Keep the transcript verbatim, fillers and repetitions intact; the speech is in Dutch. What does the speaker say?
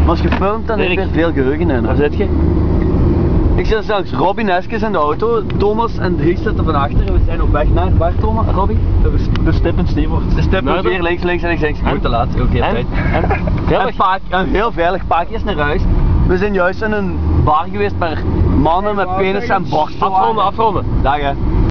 Maar als je filmt, dan heb je er veel geheugen in. Waar zit je? Ik zit straks Robbie Neskes in de auto, Thomas en Dries zitten van achter. We zijn op weg naar waar, Thomas? Robbie? De stip in Stevort. De stip is weer links, links en links, links. Goed te laat, oké, okay, tijd. En? En paak, en heel veilig, paakjes naar huis. We zijn juist in een bar geweest waar mannen met penis en borsten. Afronden, afronden. Dag hè.